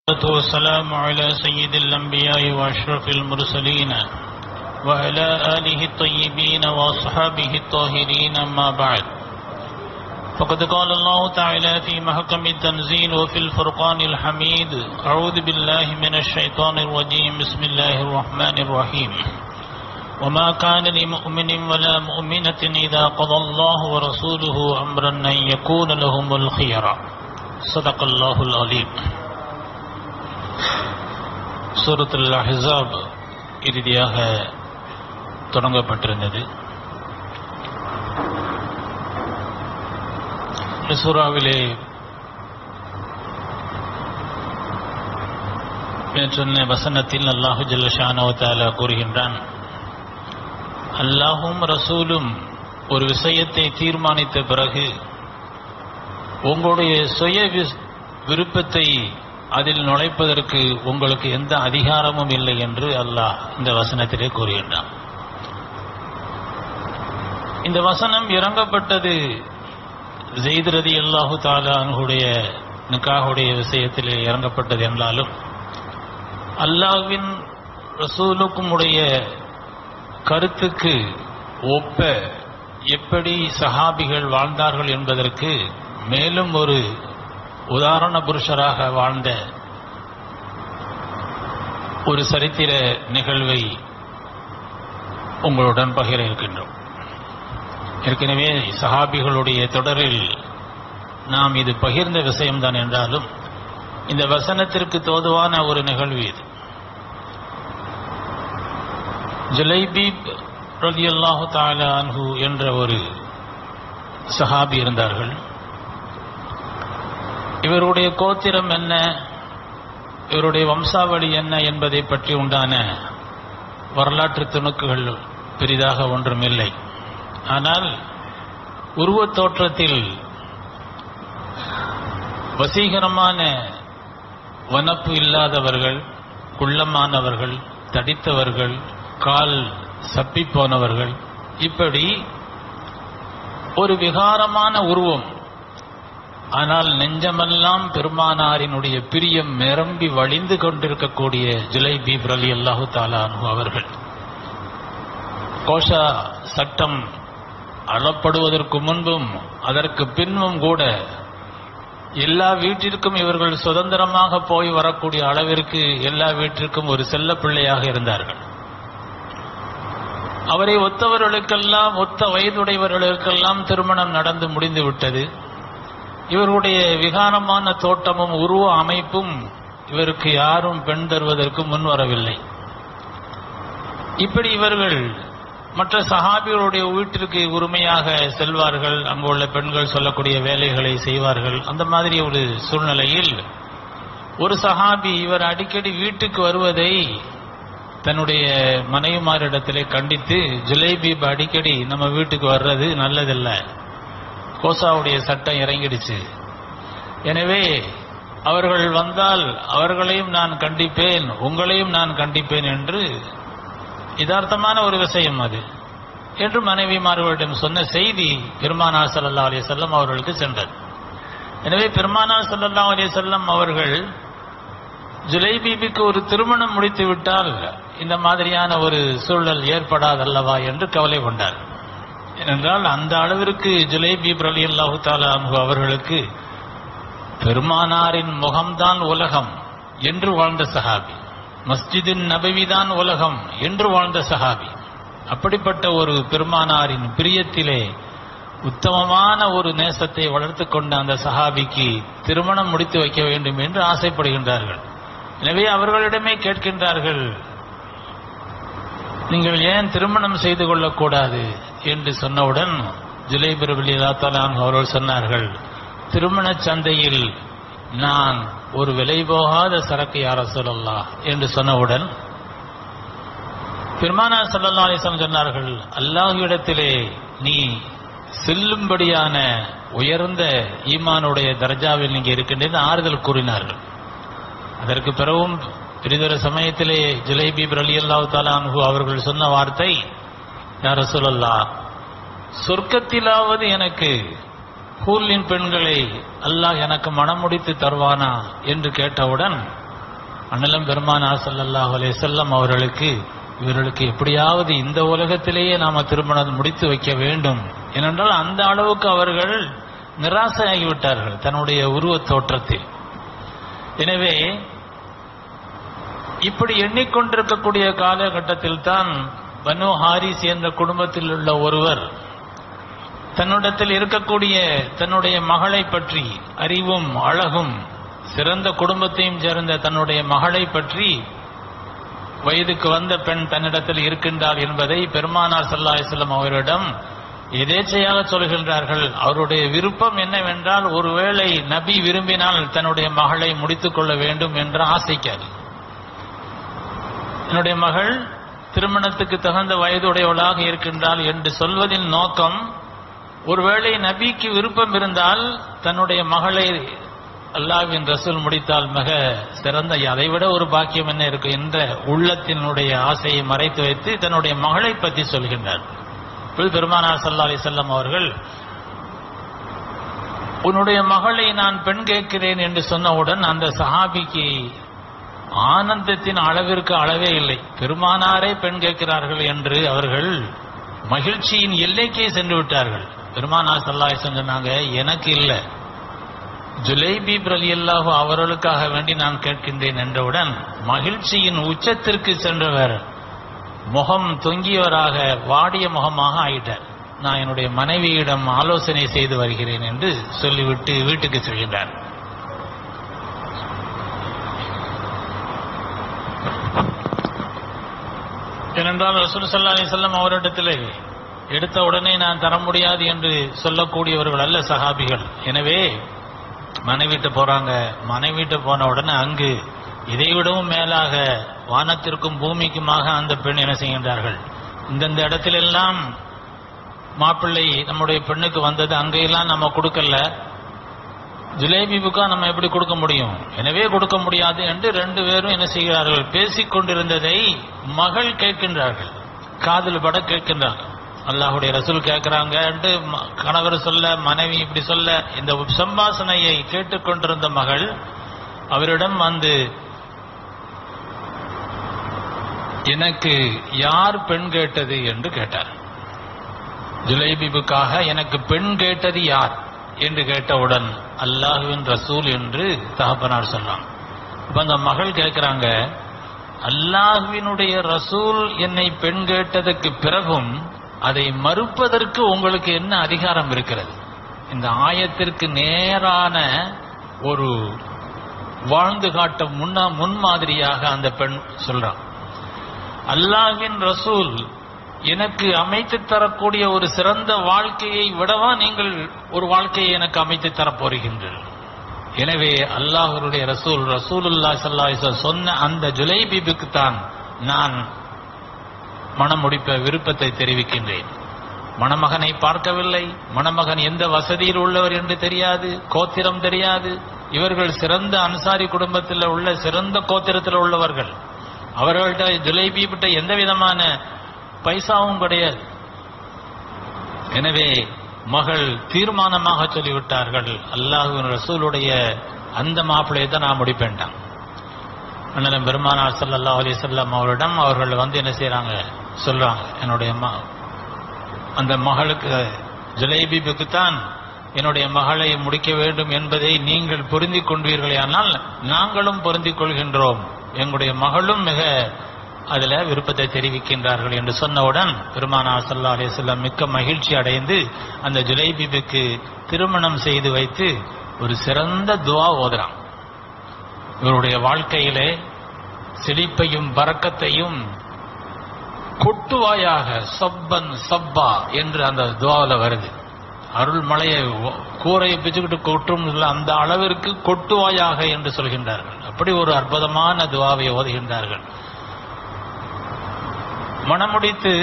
والصلاة والسلام على سيد الأنبياء وأشرف المرسلين وعلى آله الطيبين وأصحابه الطاهرين أما بعد فقد قال الله تعالى في محكم التنزيل وفي الفرقان الحميد أعوذ بالله من الشيطان الرجيم بسم الله الرحمن الرحيم وما كان لمؤمن ولا مؤمنة إذا قضى الله ورسوله أمرا أن يكون لهم الخيرة صدق الله العليم. சூரத்துல் அஹ்ஸாப் இறுதியாக தொடங்கப்பட்டிருந்தது. இந்த சூறாவிலே சொன்ன வசனத்தில் அல்லாஹு ஜல்ல ஷானஹு வ தஆலா கூறுகின்றான், அல்லாஹும் ரசூலும் ஒரு விஷயத்தை தீர்மானித்த பிறகு உங்களுடைய சுய விருப்பத்தை அதில் நுழைப்பதற்கு உங்களுக்கு எந்த அதிகாரமும் இல்லை என்று அல்லாஹ் இந்த வசனத்திலே கூறுகின்றான். இந்த வசனம் இறங்கப்பட்டது ஸைத் ரலியல்லாஹு தஆலா அன்ஹுடைய நிக்காஹுடைய விஷயத்திலே இறங்கப்பட்டது என்றாலும் அல்லாஹ்வின் ரசூலுக்கும் உடைய கருத்துக்கு ஒப்ப எப்படி சஹாபிகள் வாழ்ந்தார்கள் என்பதற்கு மேலும் ஒரு உதாரண புருஷராக வாழ்ந்த ஒரு சரித்திர நிகழ்வை உங்களுடன் பகிர இருக்கின்றோம். ஏற்கனவே சஹாபிகளுடைய தொடரில் நாம் இது பகிர்ந்த விஷயம்தான் என்றாலும் இந்த வசனத்திற்கு தோதுவான ஒரு நிகழ்வு இது. ஜுலைபீப் ரலியல்லாஹு தஆலா அன்ஹு என்ற ஒரு சஹாபி இருந்தார்கள். இவருடைய கோத்திரம் என்ன, இவருடைய வம்சாவளி என்ன என்பதை பற்றி உண்டான வரலாற்று துணுக்குகள் பெரிதாக ஒன்றுமில்லை. ஆனால் உருவத் தோற்றத்தில் வசீகரமான வனப்பு இல்லாதவர்கள், குள்ளமானவர்கள், தடித்தவர்கள், கால் சப்பி போனவர்கள், இப்படி ஒரு விகாரமான உருவம். ஆனால் நெஞ்சமெல்லாம் பெருமானாரினுடைய பிரியம் நிரம்பி வழிந்து கொண்டிருக்கக்கூடிய ஜுலைபீப் ரலியல்லாஹு தஆலா அன்ஹு அவர்கள் கோஷா சட்டம் அழப்படுவதற்கு முன்பும் அதற்கு பின்பும் கூட எல்லா வீட்டிற்கும் இவர்கள் சுதந்திரமாக போய் வரக்கூடிய அளவிற்கு எல்லா வீட்டிற்கும் ஒரு செல்ல பிள்ளையாக இருந்தார்கள். அவரை ஒத்தவர்களுக்கெல்லாம், ஒத்த வயதுடையவர்களுக்கெல்லாம் திருமணம் நடந்து முடிந்து விட்டது. இவருடைய விகாரமான தோட்டமும் உருவ அமைப்பும் இவருக்கு யாரும் பெண் தருவதற்கு முன்வரவில்லை. இப்படி இவர்கள் மற்ற சஹாபிகளுடைய வீட்டிற்கு உரிமையாக செல்வார்கள், அங்குள்ள பெண்கள் சொல்லக்கூடிய வேலைகளை செய்வார்கள். அந்த மாதிரி ஒரு சூழ்நிலையில் ஒரு சஹாபி இவர் அடிக்கடி வீட்டுக்கு வருவதை தன்னுடைய மனைவிமாரிடத்திலே கண்டித்து, ஜுலைபீப் அடிக்கடி நம்ம வீட்டுக்கு வர்றது நல்லதில்லை, கோசாவுடைய சட்டம் இறங்கிடுச்சு, எனவே அவர்கள் வந்தால் அவர்களையும் நான் கண்டிப்பேன், உங்களையும் நான் கண்டிப்பேன் என்று யதார்த்தமான ஒரு விஷயம் அது என்று மனைவிமார்களிடம் சொன்ன செய்தி பெருமானார் ஸல்லல்லாஹு அலைஹி வஸல்லம் அவர்களுக்கு சென்றது. எனவே பெருமானார் ஸல்லல்லாஹு அலைஹி வஸல்லம் அவர்கள் ஜுலைபீபுக்கு ஒரு திருமணம் முடித்து விட்டால் இந்த மாதிரியான ஒரு சூழல் ஏற்படாதல்லவா என்று கவலை கொண்டார். ஏனென்றால் அந்த அளவிற்கு ஜுலைபீப் ரலியல்லாஹு தஆலா அன்ஹு அவர்களுக்கு பெருமானாரின் முகம்தான் உலகம் என்று வாழ்ந்த சஹாபி, மஸ்ஜிதின் நபவிதான் உலகம் என்று வாழ்ந்த சஹாபி. அப்படிப்பட்ட ஒரு பெருமானாரின் பிரியத்திலே உத்தமமான ஒரு நேசத்தை வளர்த்து கொண்ட அந்த சஹாபிக்கு திருமணம் முடித்து வைக்க வேண்டும் என்று ஆசைப்படுகின்றார்கள். எனவே அவர்களிடமே கேட்கின்றார்கள், நீங்கள் ஏன் திருமணம் செய்து கொள்ளக்கூடாது என்று சொன்னவுடன் ஜுலைபீப் ரலியல்லாஹு தஆலா அன்ஹு அவர்கள் சொன்னார்கள், திருமண சந்தையில் நான் ஒரு விலை போகாத சரக்கு யா ரசூலல்லாஹ் என்று சொன்னவுடன் பெருமானார் ஸல்லல்லாஹு அலைஹி வஸல்லம் சொன்னார்கள், அல்லாஹ்விடத்திலே நீ செல்லும்படியான உயர்ந்த ஈமானுடைய தர்ஜாவில் நீங்க இருக்கின்றது ஆறுதல் கூறினார்கள். அதற்கு பிறகும் பிறிதொரு சமயத்திலே ஜுலைபீப் ரலியல்லாஹு தஆலா அன்ஹு அவர்கள் சொன்ன வார்த்தை, யா ரசூலல்லாஹ், சொர்க்கத்திலாவது எனக்கு ஹூலின் பெண்களை அல்லாஹ் எனக்கு மனம் முடித்து தருவானா என்று கேட்டவுடன் அண்ணலம் பெருமானார் ஸல்லல்லாஹு அலைஹி வஸல்லம் அவர்களுக்கு இவர்களுக்கு எப்படியாவது இந்த உலகத்திலேயே நாம திருமணம் முடித்து வைக்க வேண்டும். ஏனென்றால் அந்த அளவுக்கு அவர்கள் நிராசையாகிவிட்டார்கள் தன்னுடைய உருவத் தோற்றத்தில். எனவே இப்படி எண்ணிக்கொண்டிருக்கக்கூடிய காலகட்டத்தில் தான் பனு ஹாரிஸ் என்ற குடும்பத்தில் உள்ள ஒருவர் தன்னிடத்தில் இருக்கக்கூடிய தன்னுடைய மகளை பற்றி, அறிவும் அழகும் சிறந்த குடும்பத்தையும் சேர்ந்த தன்னுடைய மகளை பற்றி, வயதுக்கு வந்த பெண் தன்னிடத்தில் இருக்கின்றார் என்பதை பெருமானார் ஸல்லல்லாஹு அலைஹி வஸல்லம் அவரிடம் எதேச்சையாக சொல்கின்றார்கள். அவருடைய விருப்பம் என்னவென்றால், ஒருவேளை நபி விரும்பினால் தன்னுடைய மகளை முடித்துக் கொள்ள வேண்டும் என்ற ஆசைக்காது. என்னுடைய மகள் திருமணத்துக்கு தகுந்த வயதுடையவளாக இருக்கின்றாள் என்று சொல்வதின் நோக்கம், ஒருவேளை நபிக்கு விருப்பம் இருந்தால் தன்னுடைய மகளை அல்லாஹ்வின் ரசூல் முடித்தால் மிக சிறந்த, அதைவிட ஒரு பாக்கியம் என்ன இருக்கு என்ற உள்ளத்தினுடைய ஆசையை மறைத்து வைத்து தன்னுடைய மகளை பற்றி சொல்கின்றார். பெருமானார் ஸல்லல்லாஹு அலைஹி வஸல்லம் அவர்கள், உன்னுடைய மகளை நான் பெண் கேட்கிறேன் என்று சொன்னவுடன் அந்த சஹாபிக்கு ஆனந்தத்தின் அளவிற்கு அளவே இல்லை. பெருமானாரே பெண் கேட்கிறார்கள் என்று அவர்கள் மகிழ்ச்சியின் எல்லைக்கே சென்று விட்டார்கள். பெருமானார் ஸல்லல்லாஹு அலைஹி வஸல்லம் சொன்னாங்க, எனக்கு இல்லை, ஜுலைபீப் ரலியல்லாஹு அவர்களுக்காக வேண்டி நான் கேட்கின்றேன் என்றவுடன் மகிழ்ச்சியின் உச்சத்திற்கு சென்றவர் முகம் தொங்கியவராக வாடிய முகமாக ஆயிட்டார். நான் என்னுடைய மனைவியிடம் ஆலோசனை செய்து வருகிறேன் என்று சொல்லிவிட்டு வீட்டுக்கு செல்கின்றார். ஏனென்றால் ரசூல் ஸல்லல்லாஹு அலைஹி வஸல்லம் அவரிடத்திலே எடுத்த உடனே நான் தர முடியாது என்று சொல்லக்கூடியவர்கள் அல்ல சஹாபிகள். எனவே மனைவிட்டு போறாங்க. மனைவிட்டு போன உடனே அங்கு இதைவிடவும் மேலாக வானத்திற்கும் பூமிக்குமாக அந்த பெண் என்ன செய்கின்றார்கள், இந்தந்த இடத்திலெல்லாம் மாப்பிள்ளை நம்முடைய பெண்ணுக்கு வந்தது, அங்கெல்லாம் நம்ம கொடுக்கல, ஜுலைபீபுக்கா நம்ம எப்படி கொடுக்க முடியும், எனவே கொடுக்க முடியாது என்று ரெண்டு பேரும் என்ன செய்கிறார்கள், பேசிக் கொண்டிருந்ததை மகள் கேட்கின்றார்கள், காதில் பட கேட்கின்றார்கள். அல்லாஹுடைய ரசூல் கேட்கிறாங்க என்று கணவர் சொல்ல, மனைவி இப்படி சொல்ல, இந்த சம்பாசனையை கேட்டுக்கொண்டிருந்த மகள் அவரிடம் வந்து, எனக்கு யார் பெண் கேட்டது என்று கேட்டார். ஜுலைபீபுக்காக எனக்கு பெண் கேட்டது யார் என்று கேட்டவுடன் அல்லாஹ்வின் ரசூல் என்று தகப்பனார் சொன்னாங்க. இப்ப அந்த மகள் கேட்கிறாங்க, அல்லாஹ்வினுடைய ரசூல் என்னை பெண் கேட்டதற்கு பிறகும் அதை மறுப்பதற்கு உங்களுக்கு என்ன அதிகாரம் இருக்கிறது? இந்த ஆயத்திற்கு நேரான ஒரு வாழ்ந்து காட்ட முன்மாதிரியாக அந்த பெண் சொல்றான், அல்லாஹ்வின் ரசூல் எனக்கு அமைத்து தரக்கூடிய ஒரு சிறந்த வாழ்க்கையை விடவா நீங்கள் ஒரு வாழ்க்கையை எனக்கு அமைத்து தரப்போகின்றீர்கள்? எனவே அல்லாஹ்வுடைய ரசூல் ரசூலுல்லாஹி ஸல்லல்லாஹு அலைஹி வஸல்லம் சொன்ன அந்த ஜுலைபீபுக்கு தான் நான் மணமுடிப்ப விருப்பத்தை தெரிவிக்கின்றேன். மணமகனை பார்க்கவில்லை, மணமகன் எந்த வசதியில் உள்ளவர் என்று தெரியாது, கோத்திரம் தெரியாது. இவர்கள் சிறந்த அன்சாரி குடும்பத்தில் உள்ள சிறந்த கோத்திரத்தில் உள்ளவர்கள். அவர்கள்ட்ட ஜுலைபீபிட்ட எந்த விதமான பைசாவும் கிடையாது. எனவே மகள் தீர்மானமாக சொல்லிவிட்டார்கள், அல்லாஹ்வின் ரசூலுடைய அந்த மாப்பிள்ளையை தான் நான் முடிப்பேன்ட்டான். அண்ணன் பெருமானார் ஸல்லல்லாஹு அலைஹி வஸல்லம் அவரிடம் அவர்கள் வந்து என்ன செய்யறாங்க, சொல்றாங்க, என்னுடைய அந்த மகளுக்கு ஜுலைபீபுக்கு தான் என்னுடைய மகளை முடிக்க வேண்டும் என்பதை நீங்கள் பொருந்திக் கொண்டீர்களேயானால் நாங்களும் பொருந்திக் கொள்கின்றோம், எங்களுடைய மகளும் மிக அதுல விருப்பத்தை தெரிவிக்கின்றார்கள் என்று சொன்னவுடன் பெருமானார் ஸல்லல்லாஹு அலைஹி வஸல்லம் மிக்க மகிழ்ச்சி அடைந்து அந்த ஜுலைபீபுக்கு திருமணம் செய்து வைத்து ஒரு சிறந்த துஆ ஓதுறான். இவருடைய வாழ்க்கையிலே செழிப்பையும் பரக்கத்தையும் கொட்டுவாயாக சப்பன் சப்பா என்று அந்த துஆல வருது. அருள் மலையை கூரையை பிச்சுக்கிட்டு கொட்டும் அந்த அளவிற்கு கொட்டுவாயாக என்று சொல்கின்றார்கள். அப்படி ஒரு அற்புதமான துஆவை ஓதுகின்றார்கள். மணமுடித்து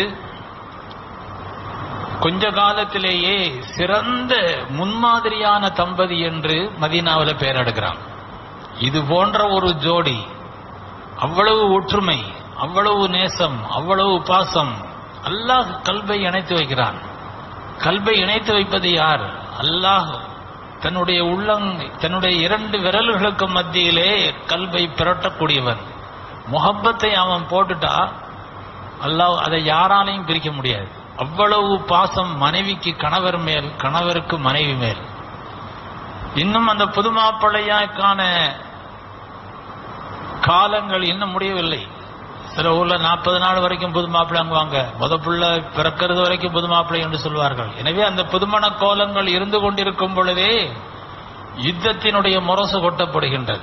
கொஞ்ச காலத்திலேயே சிறந்த முன்மாதிரியான தம்பதி என்று மதீனாவில் பெயர் எடுக்கிறான். இது போன்ற ஒரு ஜோடி, அவ்வளவு ஒற்றுமை, அவ்வளவு நேசம், அவ்வளவு பாசம். அல்லாஹ் கல்பை இணைத்து வைக்கிறான். கல்பை இணைத்து வைப்பது யார்? அல்லாஹ் தன்னுடைய 2 விரல்களுக்கு மத்தியிலே கல்வை பிரட்டக்கூடியவன். முஹப்பத்தை அவன் போட்டுட்டா அல்லாஹ் அதை யாராலையும் பிரிக்க முடியாது. அவ்வளவு பாசம் மனைவிக்கு கணவர் மேல், கணவருக்கு மனைவி மேல். இன்னும் அந்த புது மாப்பிள்ளையாக்கான காலங்கள் இன்னும் முடியவில்லை. சில ஊர்ல 40 நாள் வரைக்கும் புது மாப்பிள்ளை அங்குவாங்க. புள்ள பிறக்கிறது வரைக்கும் புது மாப்பிள்ளை என்று சொல்வார்கள். எனவே அந்த புதுமண கோலங்கள் இருந்து கொண்டிருக்கும் பொழுதே யுத்தத்தினுடைய முரசு கொட்டப்படுகின்றது.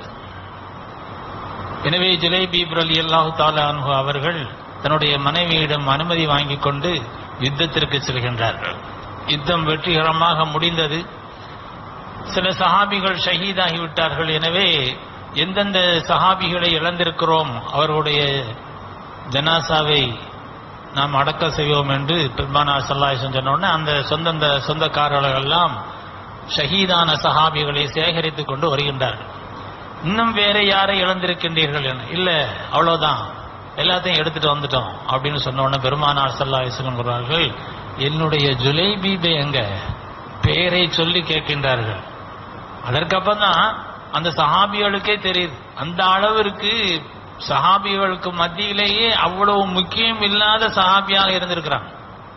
எனவே ஜுலைபி ரலியல்லாஹு தஆலா அன்ஹு அவர்கள் தன்னுடைய மனைவியிடம் அனுமதி வாங்கிக் கொண்டு யுத்தத்திற்கு செல்கின்றார்கள். யுத்தம் வெற்றிகரமாக முடிந்தது. சில சஹாபிகள் ஷஹீதாகிவிட்டார்கள். எனவே எந்தெந்த சஹாபிகளை இழந்திருக்கிறோம் அவர்களுடைய ஜனாசாவை நாம் அடக்க செய்வோம் என்று பெருமானார் ஸல்லல்லாஹு அலைஹி வஸல்லம் சொன்ன அந்த சொந்தக்காரர்கள் எல்லாம் ஷஹீதான சஹாபிகளை சேகரித்துக் கொண்டு வருகின்றார்கள். இன்னும் வேற யாரை இழந்திருக்கின்றீர்கள்? இல்ல, அவ்வளவுதான், எல்லாத்தையும் எடுத்துட்டு வந்துட்டோம் அப்படின்னு சொன்ன உடனே பெருமானார் ஸல்லல்லாஹு அலைஹி வஸல்லம் சொல்றார்கள், என்னுடைய ஜுலைபீபை எங்க? பேரை சொல்லி கேட்கின்றார்கள். அதற்கப்புறம் தான் அந்த சஹாபிகளுக்கே தெரியுது, அந்த அளவிற்கு சஹாபிகளுக்கு மத்தியிலேயே அவ்வளவு முக்கியம் இல்லாத சஹாபியாக இருந்திருக்கிறாங்க.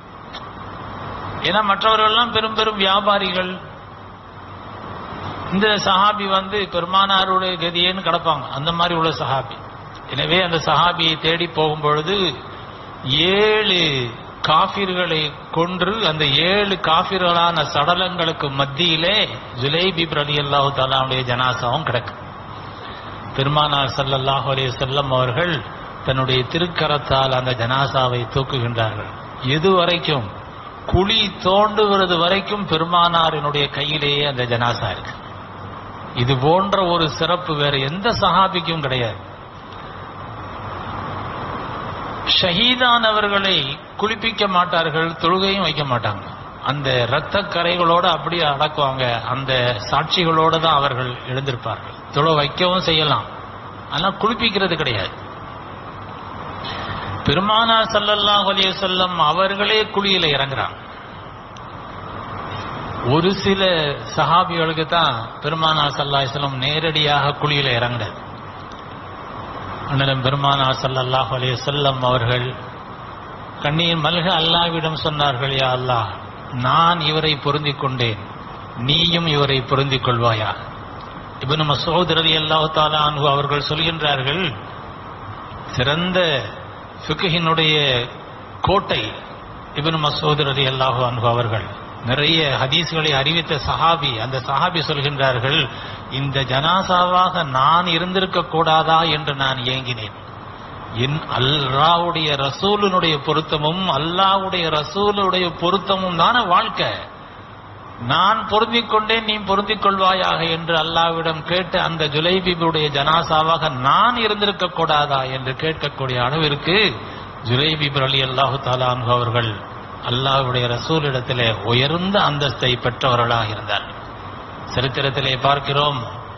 ஏன்னா மற்றவர்கள் எல்லாம் பெரும் பெரும் வியாபாரிகள். இந்த சஹாபி பெருமானாருடைய கதியேன்னு கிடப்பாங்க, அந்த மாதிரி உள்ள சஹாபி. எனவே அந்த சஹாபியை தேடி போகும் பொழுது 7 காஃபிர்களை கொன்று அந்த 7 காஃபிர்களான சடலங்களுக்கு மத்தியிலே ஜுலைபி ரலியல்லாஹு தஆலாவுடைய ஜனாசாவும் கிடக்கு. பெருமானார் ஸல்லல்லாஹு அலைஹி வஸல்லம் அவர்கள் தன்னுடைய திருக்கரத்தால் அந்த ஜனாசாவை தூக்குகின்றார்கள். எதுவரைக்கும்? குழி தோண்டுவது வரைக்கும் பெருமானாரினுடைய கையிலேயே அந்த ஜனாசா இருக்கு. இது போன்ற ஒரு சிறப்பு வேற எந்த சஹாபிக்கும் கிடையாது. ஷஹீதானவர்களை குளிப்பிக்க மாட்டார்கள், தொழுகையும் வைக்க மாட்டாங்க. அந்த இரத்த கரைகளோடு அப்படியே அடக்குவாங்க. அந்த சாட்சிகளோடு தான் அவர்கள் எழுந்திருப்பார்கள். தொழு வைக்கவும் செய்யலாம், ஆனால் குளிப்பிக்கிறது கிடையாது. பெருமானார் ஸல்லல்லாஹு அலைஹி வஸல்லம் அவர்களே குழியில இறங்குறாங்க. ஒரு சில சஹாபிகளுக்கு தான் பெருமானார் ஸல்லல்லாஹு அலைஹி வஸல்லம் நேரடியாக குழியில இறங்கினது. அண்ணன் பெருமானார் ஸல்லல்லாஹு அலைஹி வஸல்லம் அவர்கள் கண்ணீர் மல்க அல்லாஹ்விடம் சொன்னார்கள், யா அல்லாஹ், நான் இவரை பொருந்திக் கொண்டேன், நீயும் இவரை பொருந்திக் கொள்வாயா. இப்னு மஸ்ஊத் ரலியல்லாஹு தஆலா அன்ஹு அவர்கள் சொல்கின்றார்கள், சிறந்த ஃபிக்ஹினுடைய கோட்டை இப்னு மஸ்ஊத் ரலியல்லாஹு அன்ஹு அவர்கள், நிறைய ஹதீஸ்களை அறிவித்த சஹாபி. அந்த சஹாபி சொல்கின்றார்கள், இந்த ஜனாசாவாக நான் இருந்திருக்க கூடாதா என்று நான் ஏங்கினேன். அல்லாஹ்வுடைய ரசூலுடைய பொருத்தமும் அல்லாஹ்வுடைய ரசூலுடைய பொருத்தமும் தான வாழ்க்கை. நான் பொருந்திக் கொண்டேன், நீ பொருந்திக் கொள்வாயாக என்று அல்லாஹ்விடம் கேட்டு அந்த ஜுலைபீபுடைய ஜனாசாவாக நான் இருந்திருக்க கூடாதா என்று கேட்கக்கூடிய அளவிற்கு ஜுலைபீப் ரலியல்லாஹு தஆலா அன்ஹு அவர்கள் அல்லாஹ்வுடைய ரசூலிடத்திலே உயர்ந்த அந்தஸ்தை பெற்றவர்களாக இருந்தார். சரித்திரத்திலே பார்க்கிறோம்,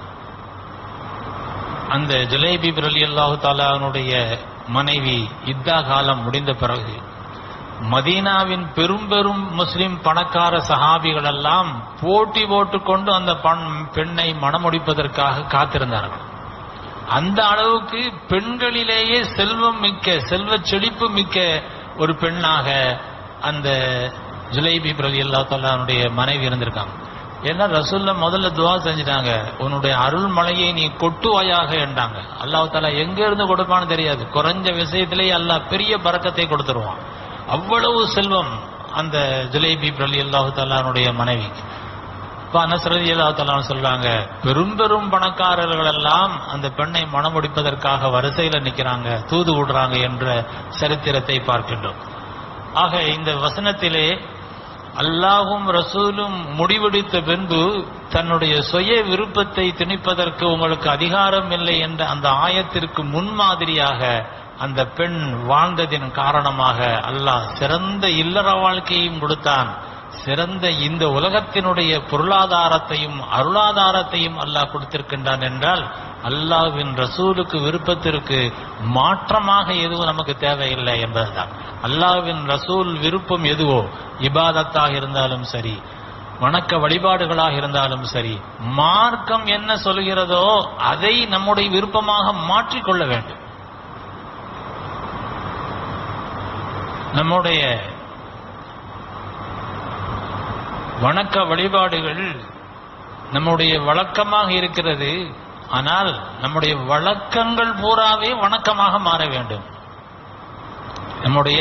அந்த ஜுலைபீப் ரலியல்லாஹு தஆலாவுடைய மனைவி இத்தா காலம் முடிந்த பிறகு மதீனாவின் பெரும் பெரும் முஸ்லிம் பணக்கார சஹாபிகள் எல்லாம் போட்டி போட்டுக்கொண்டு அந்த பெண்ணை மணமுடிப்பதற்காக காத்திருந்தார்கள். அந்த அளவுக்கு பெண்களிலேயே செல்வம் மிக்க, செல்வ செழிப்பு மிக்க ஒரு பெண்ணாக அந்த ஜுலைபீப் ரலியல்லாஹு தஆலாவுடைய மனைவி இருந்திருக்காங்க. ஏன்னா ரசூலுல்லாஹ் முதல்ல துஆ செஞ்சிட்டாங்க, உன்னுடைய அருள் மழையை நீ கொட்டுவாயாக என்றாங்க. அல்லாஹ் தஆலா எங்க இருந்து கொடுப்பான்னு தெரியாது, குறைஞ்ச விஷயத்திலேயே அல்லாஹ் பெரிய பரக்கத்தை கொடுத்துருவான். அவ்வளவு செல்வம் அந்த ஜுலைபீப் ரலியல்லாஹு தஆலாவுடைய மனைவிக்கு. அனஸ் ரலியல்லாஹு தஆலா சொல்றாங்க, பெரும் பெரும் பணக்காரர்கள் எல்லாம் அந்த பெண்ணை மணமுடிப்பதற்காக வரிசையில நிக்கிறாங்க, தூது விடுறாங்க என்ற சரித்திரத்தை பார்க்கின்றோம். ஆக இந்த வசனத்திலே அல்லாஹும் ரசூலும் முடிவெடுத்த பின்பு தன்னுடைய சுய விருப்பத்தை திணிப்பதற்கு உங்களுக்கு அதிகாரம் இல்லை என்ற அந்த ஆயத்திற்கு முன்மாதிரியாக அந்த பெண் வாழ்ந்ததின் காரணமாக அல்லாஹ் சிறந்த இல்லற வாழ்க்கையும் கொடுத்தான், சிறந்த இந்த உலகத்தினுடைய பொருளாதாரத்தையும் அருளாதாரத்தையும் அல்லாஹ் கொடுத்திருக்கின்றான். என்றால் அல்லாஹ்வின் ரசூலுக்கு விருப்பத்திற்கு மாற்றமாக எதுவும் நமக்கு தேவையில்லை என்பதுதான். அல்லாஹ்வின் ரசூல் விருப்பம் எதுவோ, இபாதத்தாக இருந்தாலும் சரி, வணக்க வழிபாடுகளாக இருந்தாலும் சரி, மார்க்கம் என்ன சொல்கிறதோ அதை நம்முடைய விருப்பமாக மாற்றிக்கொள்ள வேண்டும். நம்முடைய வணக்க வழிபாடுகள் நம்முடைய வழக்கமாக இருக்கிறது. ஆனால் நம்முடைய வழக்கங்கள் பூராவே வணக்கமாக மாற வேண்டும். நம்முடைய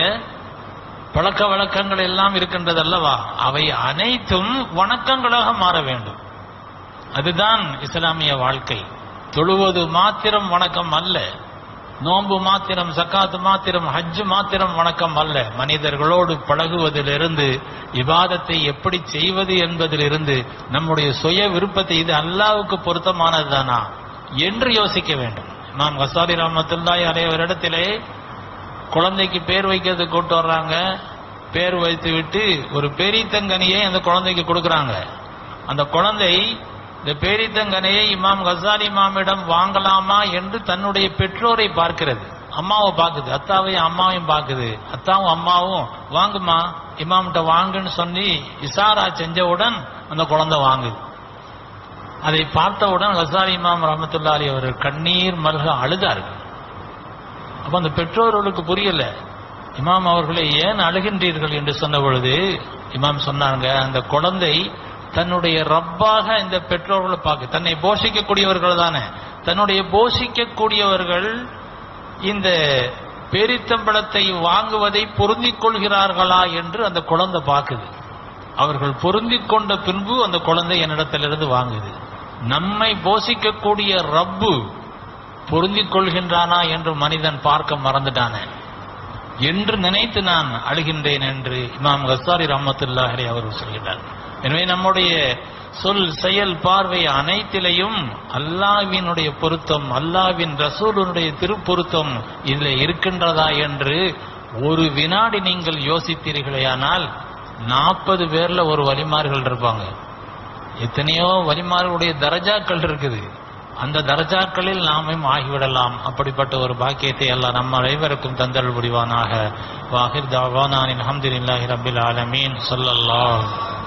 பழக்க வழக்கங்கள் எல்லாம் இருக்கின்றது அல்லவா, அவை அனைத்தும் வணக்கங்களாக மாற வேண்டும். அதுதான் இஸ்லாமிய வாழ்க்கை. தொழுவது மாத்திரம் வணக்கம் அல்ல, நோன்பு மாத்திரம், சக்காத்து மாத்திரம், ஹஜ் மாத்திரம் வணக்கம் அல்ல. மனிதர்களோடு பழகுவதிலிருந்து, இபாதத்தை எப்படி செய்வது என்பதிலிருந்து, நம்முடைய சுய விருப்பத்தை இது அல்லாஹ்வுக்கு பொருத்தமானதுதானா என்று யோசிக்க வேண்டும். இமாம் கஸாலி ரஹ்மத்துல்லாஹி அலைஹி அவரிடத்திலே குழந்தைக்கு பேர் வைக்கிறது கூட்டு வர்றாங்க. பேர் வைத்து விட்டு ஒரு பேரித்தங்கனியை அந்த குழந்தைக்கு கொடுக்கறாங்க. அந்த குழந்தை இந்த பேரித்தங்கனையை இமாம் கஸாலி இமாமிடம் வாங்கலாமா என்று தன்னுடைய பெற்றோரை பார்க்கிறது. அம்மாவை பார்க்குது, அத்தாவையும் அம்மாவையும் பார்க்குது. அத்தாவும் அம்மாவும் வாங்குமா இமாம்கிட்ட வாங்குன்னு சொல்லி இசாரா செஞ்சவுடன் அந்த குழந்தை வாங்குது. அதை பார்த்தவுடன் கஸாலி இமாம் ரஹ்மத்துல்லாஹி அலைஹி அவர்கள் கண்ணீர் மல்க அழுதார்கள். அப்ப அந்த பெற்றோர்களுக்கு புரியல, இமாம் அவர்களை ஏன் அழுகின்றீர்கள் என்று சொன்ன பொழுது இமாம் சொன்னாங்க, அந்த குழந்தை தன்னுடைய ரப்பாக இந்த பெற்றோர்களை பார்க்க, தன்னை போஷிக்கக்கூடியவர்கள் தானே, தன்னுடைய போஷிக்கக்கூடியவர்கள் இந்த பேரித்தம்பளத்தை வாங்குவதை பொருந்திக் கொள்கிறார்களா என்று அந்த குழந்தை பார்க்குது. அவர்கள் பொருந்திக் கொண்ட பின்பு அந்த குழந்தை என்னிடத்திலிருந்து வாங்குது. நம்மை போஷிக்கக்கூடிய ரப்பு பொருந்திக் கொள்கின்றானா என்று மனிதன் பார்க்க மறந்துட்டானே என்று நினைத்து நான் அழுகின்றேன் என்று இமாம் கஸாலி ரஹ்மத்துல்லாஹி அலைஹி அவர்கள் சொல்கிறார். எனவே நம்முடைய சொல், செயல், பார்வை அனைத்திலையும் அல்லாஹ்வினுடைய பொருத்தம், அல்லாஹ்வின் ரசூலுடைய திருப்பொருத்தம் இதில் இருக்கின்றதா என்று ஒரு வினாடி நீங்கள் யோசித்தீர்களேயானால் 40 பேர்ல ஒரு வலிமார்கள் இருப்பாங்க. எத்தனையோ வலிமார்களுடைய தரஜாக்கள் இருக்குது. அந்த தரஜாக்களில் நாமும் ஆகிவிடலாம். அப்படிப்பட்ட ஒரு பாக்கியத்தை அல்லாஹ் நம்ம அனைவருக்கும் தந்தல் புரிவானாக. வாஹிர் தஅவானா அல்ஹம்துலில்லாஹி ரப்பில் ஆலமீன். ஸல்லல்லாஹு